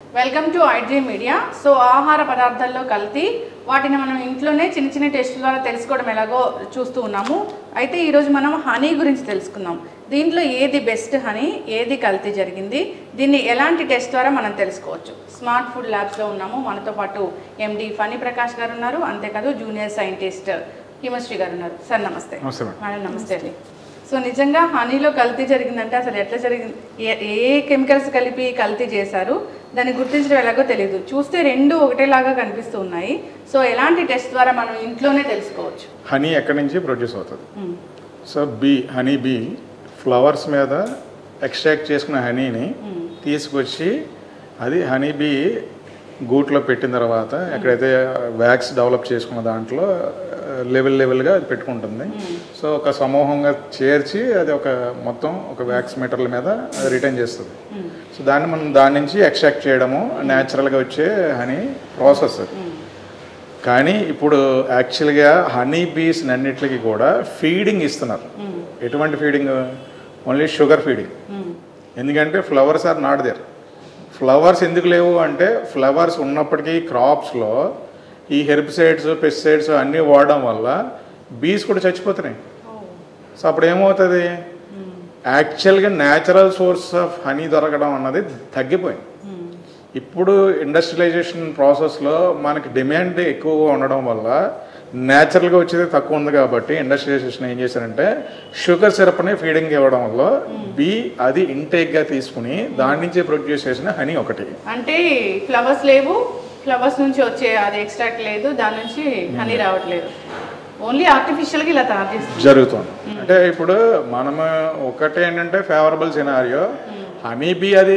Welcome to IG media. So ఆహార పదార్థాల్లో కల్తీ వాటిని మనం ఇంట్లోనే చిన్న చిన్న టెస్టుల ద్వారా తెలుసుకోవడం ఎలాగో చూస్తూ ఉన్నాము. అయితే ఈరోజు మనం హనీ గురించి తెలుసుకుందాం. దీంట్లో ఏది బెస్ట్ హనీ, ఏది కల్తీ జరిగింది, దీన్ని ఎలాంటి టెస్ట్ ద్వారా మనం తెలుసుకోవచ్చు. స్మార్ట్ ఫుడ్ ల్యాబ్స్లో ఉన్నాము. మనతో పాటు ఎండి ఫణి ప్రకాష్ గారు ఉన్నారు, అంతేకాదు జూనియర్ సైంటిస్ట్ హిమశ్రీ గారు ఉన్నారు. సార్ నమస్తే. మేడం నమస్తే అండి. సో నిజంగా హనీలో కల్తీ జరిగిందంటే అసలు ఎట్లా జరిగింది, ఏ కెమికల్స్ కలిపి కల్తీ చేశారు, దాన్ని గుర్తించడం ఎలాగో తెలియదు. చూస్తే రెండు ఒకటేలాగా కనిపిస్తూ ఉన్నాయి. సో ఎలాంటి టెస్ట్ ద్వారా మనం ఇంట్లోనే తెలుసుకోవచ్చు? హనీ ఎక్కడి నుంచి ప్రొడ్యూస్ అవుతుంది? సో హనీ బీ ఫ్లవర్స్ మీద ఎక్స్ట్రాక్ట్ చేసుకున్న హనీని తీసుకొచ్చి అది హనీ బీ గూట్లో పెట్టిన తర్వాత ఎక్కడైతే వ్యాక్స్ డెవలప్ చేసుకున్న దాంట్లో లెవెల్గా అది పెట్టుకుంటుంది. సో ఒక సమూహంగా చేర్చి అది మొత్తం ఒక వ్యాక్స్ మెటీరియల్ మీద రిటర్న్ చేస్తుంది. సో దాని నుంచి ఎక్స్ట్రాక్ట్ చేయడము న్యాచురల్గా వచ్చే హనీ ప్రాసెస్. కానీ ఇప్పుడు యాక్చువల్గా హనీ బీస్ అన్నిటికి కూడా ఫీడింగ్ ఇస్తున్నారు. ఎటువంటి ఫీడింగ్? Only sugar feeding. ఎందుకంటే flowers are not there. Flowers ఎందుకు లేవు అంటే ఫ్లవర్స్ ఉన్నప్పటికీ క్రాప్స్లో ఈ హెర్బిసైడ్స్ పెస్టిసైడ్స్ అన్నీ వాడడం వల్ల బీస్ కూడా చచ్చిపోతున్నాయి. సో అప్పుడు ఏమవుతుంది, యాక్చువల్గా న్యాచురల్ సోర్స్ ఆఫ్ హనీ దొరకడం అన్నది తగ్గిపోయింది. ఇప్పుడు ఇండస్ట్రియలైజేషన్ ప్రాసెస్లో మనకి డిమాండ్ ఎక్కువగా ఉండడం వల్ల న్యాచురల్గా వచ్చేది తక్కువ ఉంది. కాబట్టి ఇండస్ట్రియలైజేషన్ ఏం చేశారంటే షుగర్ సిరప్ని ఫీడింగ్ ఇవ్వడం వల్ల బీ అది ఇంటేక్గా తీసుకుని దాని నుంచి ప్రొడ్యూస్ చేసిన హనీ ఒకటి. అంటే ఫ్లవర్స్ లేవు, ఫ్లవర్స్ నుంచి వచ్చే అది ఎక్స్ట్రాక్ట్ లేదు, దాని నుంచి హనీ రావట్లేదు, ఓన్లీ ఆర్టిఫిషియల్గా ఇలా తయారు చేస్తుంది జరుగుతుంది. అంటే ఇప్పుడు మనము ఒకటి ఏంటంటే ఫేవరబుల్ సినారియో, హనీ బీ అది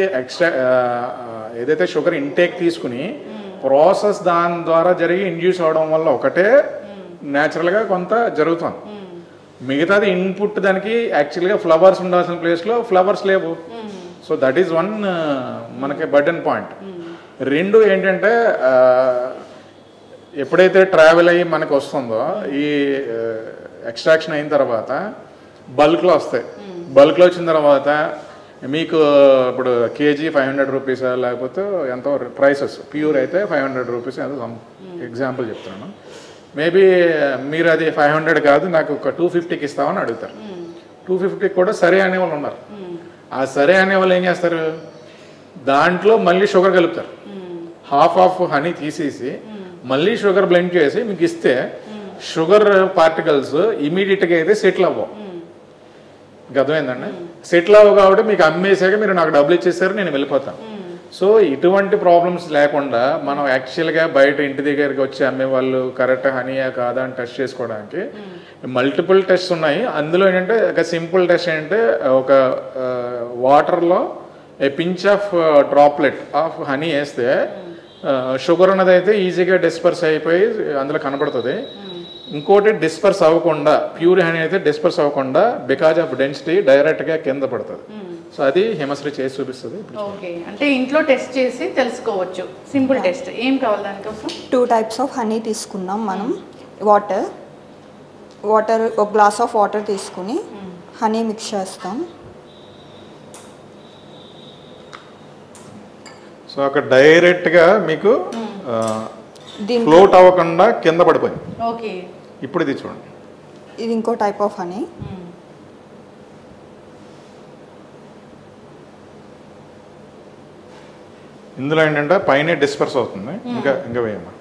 ఏదైతే షుగర్ ఇంటేక్ తీసుకుని ప్రాసెస్ దాని ద్వారా జరిగి ఇండ్యూస్ అవడం వల్ల ఒకటే న్యాచురల్గా కొంత జరుగుతుంది. మిగతాది ఇన్పుట్ దానికి యాక్చువల్గా ఫ్లవర్స్ ఉండాల్సిన ప్లేస్లో ఫ్లవర్స్ లేవు. సో దట్ ఈస్ వన్ మనకి బర్డెన్ పాయింట్. రెండు ఏంటంటే ఎప్పుడైతే ట్రావెల్ అయ్యి మనకు వస్తుందో ఈ ఎక్స్ట్రాక్షన్ అయిన తర్వాత బల్క్లో వస్తాయి. బల్క్లో వచ్చిన తర్వాత మీకు ఇప్పుడు కేజీ 500 రూపీస్ లేకపోతే ఎంతో ప్రైసెస్, ప్యూర్ అయితే 500 రూపీస్ ఎంతో ఎగ్జాంపుల్ చెప్తున్నాను. మేబీ మీరు అది 500 కాదు నాకు ఒక 250కి ఇస్తామని అడుగుతారు. 250కి కూడా సరే అనేవాళ్ళు ఉన్నారు. ఆ సరే అనేవాళ్ళు ఏం చేస్తారు, దాంట్లో మళ్ళీ షుగర్ కలుపుతారు. హాఫ్ ఆఫ్ హనీ తీసేసి మళ్ళీ షుగర్ బ్లెండ్ చేసి మీకు ఇస్తే షుగర్ పార్టికల్స్ ఇమీడియట్గా అయితే సెటిల్ అవ్వవు. అర్థమైందండి? సెటిల్ అవ్వవు కాబట్టి మీకు అమ్మేసాక మీరు నాకు డబ్బులు ఇచ్చేసారు, నేను వెళ్ళిపోతాను. సో ఇటువంటి ప్రాబ్లమ్స్ లేకుండా మనం యాక్చువల్గా బయట ఇంటి దగ్గరికి వచ్చి అమ్మే వాళ్ళు కరెక్ట్ హనీయా కాదా అని టెస్ట్ చేసుకోవడానికి మల్టిపుల్ టెస్ట్ ఉన్నాయి. అందులో ఏంటంటే ఒక సింపుల్ టెస్ట్ ఏంటంటే ఒక వాటర్లో a pinch of droplet of honey వేస్తే షుగర్ అన్నది అయితే ఈజీగా డిస్పర్స్ అయిపోయి అందులో కనబడుతుంది. ఇంకోటి డిస్పర్స్ అవ్వకుండా, ప్యూర్ హనీ అయితే డిస్పర్స్ అవ్వకుండా బికాజ్ ఆఫ్ డెన్సిటీ డైరెక్ట్గా కింద పడుతుంది. సో అది హిమశ్రీ చేసి చూపిస్తుంది. ఓకే, అంటే ఇంట్లో టెస్ట్ చేసి తెలుసుకోవచ్చు. సింపుల్ టెస్ట్ ఏం కావాలి దానికోసం? 2 types ఆఫ్ హనీ తీసుకున్నాం మనం. వాటర్ ఒక గ్లాస్ ఆఫ్ వాటర్ తీసుకుని హనీ మిక్స్ చేస్తాం. సో అక్కడ డైరెక్ట్గా మీకు ఫ్లోట్ అవ్వకుండా కింద పడిపోయింది. ఓకే, ఇప్పుడు ఇది చూడండి. ఇది ఇంకో టైప్ ఆఫ్ హనీ. ఇందులో ఏంటంటే పైన డిస్పర్స్ అవుతుంది. ఇంకా వేయమ్మా.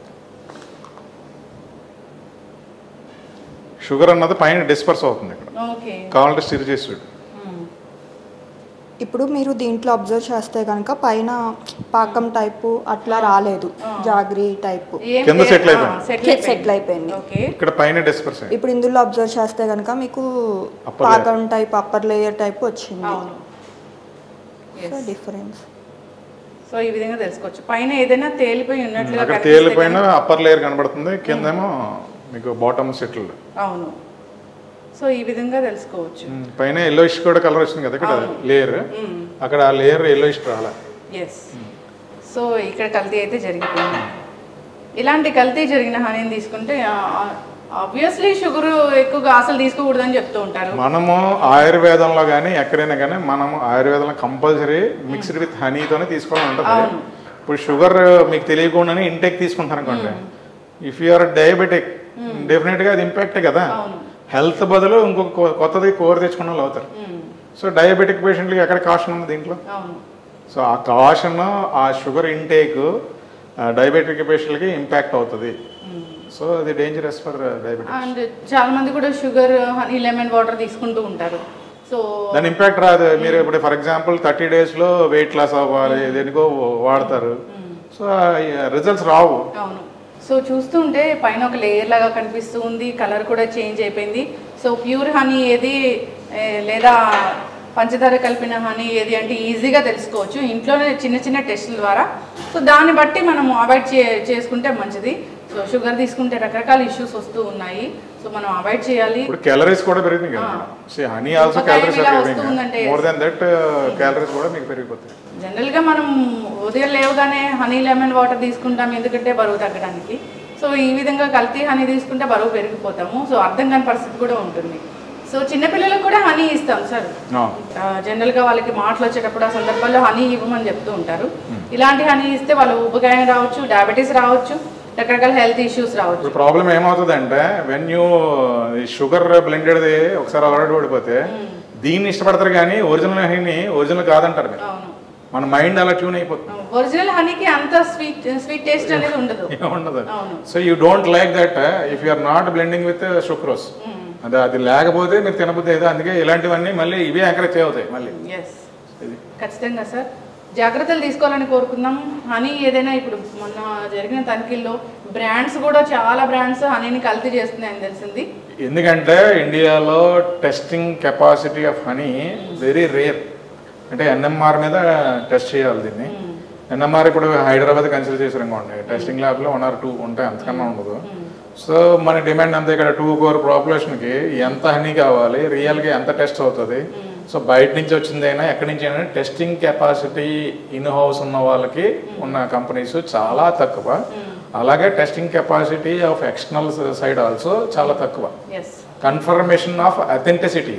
షుగర్ అన్నది పైన డిస్పర్స్ అవుతుంది. ఇక్కడ కావాలంటే స్టిర్ చేసి చూడు. ఇప్పుడు మీరు దీంట్లో అబ్జర్వ్ చేస్తే కనుక పైన పాకం టైపు అట్లా రాలేదు, జాగ్రీ టైపు కింద సెటిల్ అయిపోయింది. ఇక్కడ పైన డిస్పర్స్. ఇప్పుడు ఇందులో అబ్జర్వ్ చేస్తే కనుక మీకు పాకం టైప్ అప్పర్ లేయర్ టైప్ వచ్చింది. డిఫరెన్స్. సో ఈ విధంగా తెలుసుకోవచ్చు. పైన ఏదైనా తేలిపోయి ఉన్నట్లుగా తేలిపోయిన అప్పర్ లేయర్ కనబడుతుంది, కిందేమో మీకు బాటమ్ సెటిల్డ్. అవును, సో ఈ విధంగా తెలుసుకోవచ్చు. పైన ఎల్లోయిష్ కూడా కలర్ వచ్చింది కదా ఇక్కడ లేయర్, అక్కడ ఆ లేయర్ ఎల్లోయిష్ రాలే. సో ఇక్కడ కల్తీ అయితే జరిగిపోయింది. ఇలాంటి కల్తీ జరిగిన హనీని తీసుకుంటే ఆబ్వియస్లీ షుగర్ ఎక్కువగా అసలు తీసుకోకూడదని చెప్తూ ఉంటారు. మనము ఆయుర్వేదంలో కానీ ఎక్కడైనా కానీ మనము ఆయుర్వేదంలో కంపల్సరీ మిక్స్డ్ విత్ హనీతోనే తీసుకోవాలి ఉంటుంది. ఇప్పుడు షుగర్ మీకు తెలియకుండానే ఇంటేక్ తీసుకుంటారు అనుకోండి, ఇఫ్ యూఆర్ డయాబెటిక్ డెఫినెట్గా అది ఇంపాక్టే కదా. హెల్త్ బదులు ఇంకొక కొత్తది కోర్ తెచ్చుకున్న వాళ్ళు అవుతారు. సో డయాబెటిక్ పేషెంట్లకి ఎక్కడ కాషన్ ఉంది దీంట్లో? సో ఆ కాషన్, ఆ షుగర్ ఇంటేక్ డయాబెటిక్ పేషెంట్లకి ఇంపాక్ట్ అవుతుంది. సో అది డేంజరస్ ఫర్ డయాబెటిక్. అండ్ చాలా మంది కూడా షుగర్ హనీ లెమన్ వాటర్ తీసుకుంటూ ఉంటారు. సో దాని ఇంపాక్ట్ రాదు. మీరు ఇప్పుడు ఫర్ ఎగ్జాంపుల్ 30 daysలో వెయిట్ లాస్ అవ్వాలి దేనికో వాడతారు, సో రిజల్ట్స్ రావు. అవును. సో చూస్తుంటే పైన ఒక లేయర్ లాగా కనిపిస్తూ ఉంది, కలర్ కూడా చేంజ్ అయిపోయింది. సో ప్యూర్ హనీ ఏది లేదా పంచదార కలిపిన హనీ ఏది అంటే ఈజీగా తెలుసుకోవచ్చు ఇంట్లోనే చిన్న చిన్న టెస్టుల ద్వారా. సో దాన్ని బట్టి మనం అవాయిడ్ చేసుకుంటే మంచిది. సో షుగర్ తీసుకుంటే రకరకాల ఇష్యూస్ వస్తూ ఉన్నాయి, సో మనం అవాయిడ్ చేయాలి. ఇప్పుడు క్యాలరీస్ కూడా పెరుగుతుంది కదా. So honey also calories more than that, calories కూడా మీకు పెరిగిపోతాయి. జనరల్గా మనం ఉదయం లేవగానే హనీ లెమన్ వాటర్ తీసుకుంటాం, ఎందుకంటే బరువు తగ్గడానికి. సో ఈ విధంగా కల్తీ హనీ తీసుకుంటే బరువు పెరిగిపోతాము. సో అర్థం కాని పరిస్థితి కూడా ఉంటుంది. సో చిన్నపిల్లలకు కూడా హనీ ఇస్తాం సార్. జనరల్గా వాళ్ళకి మాటలు వచ్చేటప్పుడు ఆ సందర్భాల్లో హనీ ఇవ్వమని చెప్తూ ఉంటారు. ఇలాంటి హనీ ఇస్తే వాళ్ళు ఊబకాయం రావచ్చు, డయాబెటీస్ రావచ్చు, రకరకాల హెల్త్ ఇష్యూస్ రావచ్చు. ప్రాబ్లం ఏమవుతుంది అంటే వెన్ యూ షుగర్ బ్లెండెడ్ది ఒకసారి అలవాటు పడిపోతే దీన్ని ఇష్టపడతారు కానీ ఒరిజినల్ హనీని ఒరిజినల్ కాదంటారు. మన మైండ్ అలా ట్యూన్ అయిపోతుంది. ఒరిజినల్ హనీకి అంత స్వీట్ టేస్ట్ అనేది ఉండదు. So you don't like that if you are not blending with sucrose. అది లేకపోతే మీరు తినబుద్ధి అయితే. అందుకే ఇలాంటివన్నీ మళ్ళీ ఇవే ఎంకరేజ్ అవుతాయి మళ్ళీ. ఖచ్చితంగా సార్ జాగ్రత్తలు తీసుకోవాలని కోరుకుందాం. హనీ ఏదైనా ఇప్పుడు మొన్న జరిగిన తనిఖీల్లో బ్రాండ్స్ కూడా చాలా బ్రాండ్స్ హనీని కల్తీ చేస్తున్నాయని తెలిసింది. ఎందుకంటే ఇండియాలో testing capacity of honey very rare. అంటే NMR మీద టెస్ట్ చేయాలి దీన్ని. NMR ఇప్పుడు హైదరాబాద్ కన్సిడర్ చేశారు అనుకోండి, టెస్టింగ్ ల్యాబ్లో 1 or 2 ఉంటాయి, అంతకన్నా ఉండదు. సో మన డిమాండ్ అంతా ఇక్కడ 2 crore పాపులేషన్కి ఎంత హనీ కావాలి, రియల్గా ఎంత టెస్ట్ అవుతుంది. సో బయట నుంచి వచ్చిందైనా ఎక్కడి నుంచి అయినా టెస్టింగ్ కెపాసిటీ ఇన్ హౌస్ ఉన్న వాళ్ళకి ఉన్న కంపెనీస్ చాలా తక్కువ. అలాగే testing capacity of external side also చాలా తక్కువ. కన్ఫర్మేషన్ ఆఫ్ అథెంటిసిటీ,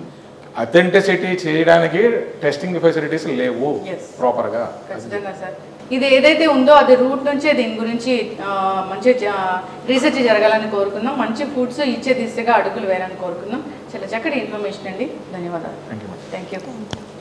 అథెంటిసిటీ చేయడానికి టెస్టింగ్ ఫెసిలిటీస్ లేవు ప్రాపర్గా. ఇది ఏదైతే ఉందో అది రూట్ నుంచే దీని గురించి మంచి రీసెర్చ్ జరగాలని కోరుకుందాం. మంచి ఫుడ్స్ ఇచ్చే దిశగా అడుగులు వేయాలని కోరుకుందాం. చాలా చక్కటి ఇన్ఫర్మేషన్ అండి. ధన్యవాదాలు. Thank you. Thank you.